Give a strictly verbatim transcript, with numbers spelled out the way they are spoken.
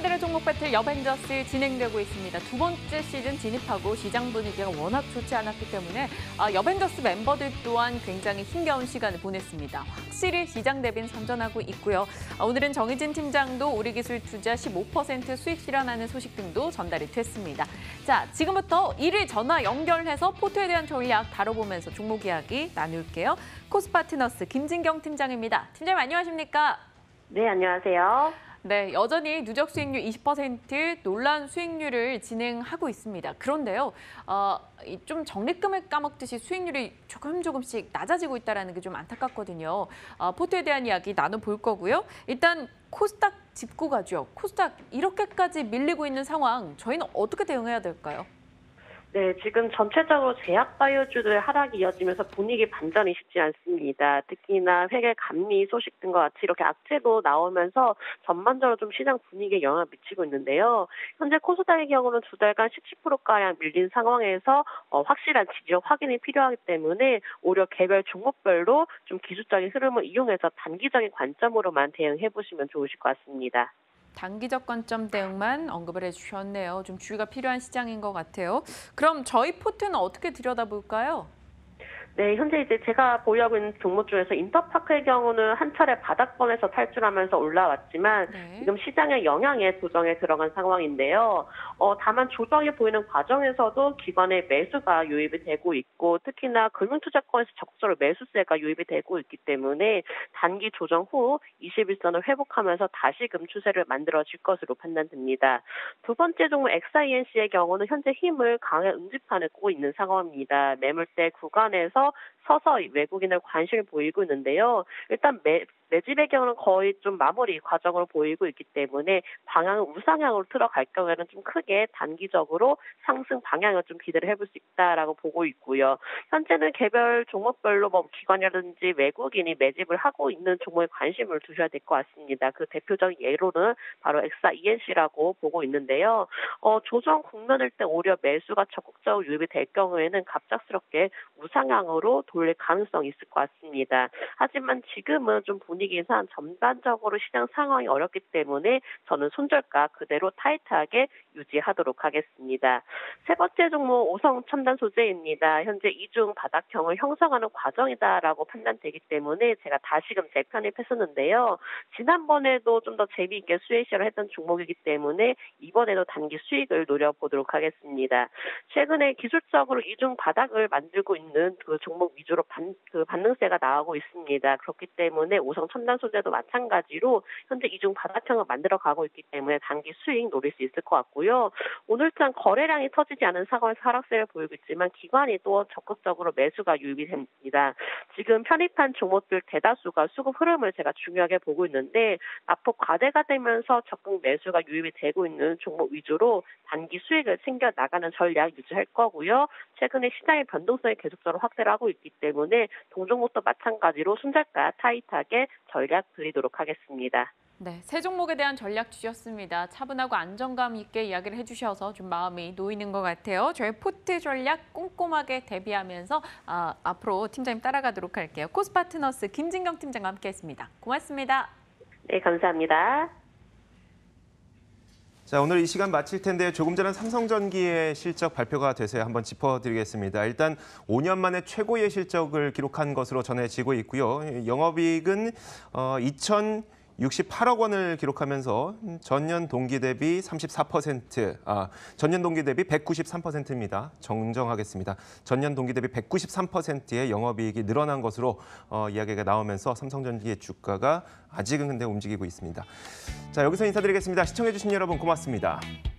신세대의 종목 배틀 여벤져스 진행되고 있습니다. 두 번째 시즌 진입하고 시장 분위기가 워낙 좋지 않았기 때문에 여벤져스 멤버들 또한 굉장히 힘겨운 시간을 보냈습니다. 확실히 시장 대비는 선전하고 있고요. 오늘은 정희진 팀장도 우리기술투자 십오 퍼센트 수익 실현하는 소식 등도 전달이 됐습니다. 자, 지금부터 이를 전화 연결해서 포트에 대한 전략 다뤄보면서 종목 이야기 나눌게요. 코스파트너스 김진경 팀장입니다. 팀장님 안녕하십니까? 네, 안녕하세요. 네, 여전히 누적 수익률 이십 퍼센트 놀라운 수익률을 진행하고 있습니다. 그런데요, 어, 좀 적립금을 까먹듯이 수익률이 조금 조금씩 낮아지고 있다는 게 좀 안타깝거든요. 어, 포트에 대한 이야기 나눠볼 거고요. 일단 코스닥 짚고 가죠. 코스닥 이렇게까지 밀리고 있는 상황, 저희는 어떻게 대응해야 될까요? 네, 지금 전체적으로 제약 바이오주들의 하락이 이어지면서 분위기 반전이 쉽지 않습니다. 특히나 회계 감리 소식 등과 같이 이렇게 악재도 나오면서 전반적으로 좀 시장 분위기에 영향을 미치고 있는데요. 현재 코스닥의 경우는 두 달간 십칠 퍼센트가량 밀린 상황에서 어, 확실한 지지적 확인이 필요하기 때문에 오히려 개별 종목별로 좀 기술적인 흐름을 이용해서 단기적인 관점으로만 대응해 보시면 좋으실 것 같습니다. 단기적 관점 대응만 언급을 해주셨네요. 좀 주의가 필요한 시장인 것 같아요. 그럼 저희 포트는 어떻게 들여다볼까요? 네, 현재 이제 제가 보유하고 있는 종목 중에서 인터파크의 경우는 한 차례 바닥권에서 탈출하면서 올라왔지만 네. 지금 시장의 영향에 조정에 들어간 상황인데요. 어, 다만 조정이 보이는 과정에서도 기관의 매수가 유입이 되고 있고 특히나 금융투자권에서 적극적으로 매수세가 유입이 되고 있기 때문에 단기 조정 후 이십일 선을 회복하면서 다시금 추세를 만들어질 것으로 판단됩니다. 두 번째 종목 엑스아이엔씨의 경우는 현재 힘을 강한 응집판을 꾸고 있는 상황입니다. 매물대 구간에서 서서히 외국인을 관심을 보이고 있는데요. 일단 매, 매집의 경우는 거의 좀 마무리 과정으로 보이고 있기 때문에 방향을 우상향으로 들어갈 경우에는 좀 크게 단기적으로 상승 방향을 좀 기대를 해볼 수 있다라고 보고 있고요. 현재는 개별 종목별로 뭐 기관이라든지 외국인이 매집을 하고 있는 종목에 관심을 두셔야 될 것 같습니다. 그 대표적인 예로는 바로 엑스아이엔씨라고 보고 있는데요. 어, 조정 국면일 때 오히려 매수가 적극적으로 유입이 될 경우에는 갑작스럽게 우상향으로 돌릴 가능성이 있을 것 같습니다. 하지만 지금은 좀 분위기상 전반적으로 시장 상황이 어렵기 때문에 저는 손절가 그대로 타이트하게 유지하도록 하겠습니다. 세 번째 종목 오성 첨단 소재입니다. 현재 이중 바닥형을 형성하는 과정이다라고 판단되기 때문에 제가 다시금 재편입했었는데요. 지난번에도 좀 더 재미있게 수익 실현을 했던 종목이기 때문에 이번에도 단기 수익을 노려보도록 하겠습니다. 최근에 기술적으로 이중 바닥을 만들고 있는 그 종목 위주로 반, 그 반등세가 나오고 있습니다. 그렇기 때문에 오성 첨단 소재도 마찬가지로 현재 이중 바닥형을 만들어가고 있기 때문에 단기 수익 노릴 수 있을 것 같고요. 오늘장 거래량이 터지지 않은 상황에서 하락세를 보이고 있지만 기관이 또 적극적으로 매수가 유입이 됩니다. 지금 편입한 종목들 대다수가 수급 흐름을 제가 중요하게 보고 있는데 낙폭 과대가 되면서 적극 매수가 유입이 되고 있는 종목 위주로 단기 수익을 챙겨 나가는 전략 유지할 거고요. 최근에 시장의 변동성이 계속적으로 확대를 하고 있기 때문에 동종목도 마찬가지로 손절가 타이트하게 전략 드리도록 하겠습니다. 네, 세 종목에 대한 전략 주셨습니다. 차분하고 안정감 있게 이야기를 해주셔서 좀 마음이 놓이는 것 같아요. 저희 포트 전략 꼼꼼하게 대비하면서 아, 앞으로 팀장님 따라가도록 할게요. 코스파트너스 김진경 팀장과 함께했습니다. 고맙습니다. 네, 감사합니다. 자, 오늘 이 시간 마칠 텐데 조금 전에 삼성전기의 실적 발표가 돼서요. 한번 짚어드리겠습니다. 일단 오 년 만에 최고의 실적을 기록한 것으로 전해지고 있고요. 영업이익은 어, 이천육십팔억 원을 기록하면서 전년 동기 대비 삼십사 퍼센트, 아, 전년 동기 대비 백구십삼 퍼센트입니다. 정정하겠습니다. 전년 동기 대비 백구십삼 퍼센트의 영업이익이 늘어난 것으로 어, 이야기가 나오면서 삼성전기의 주가가 아직은 근데 움직이고 있습니다. 자, 여기서 인사드리겠습니다. 시청해주신 여러분 고맙습니다.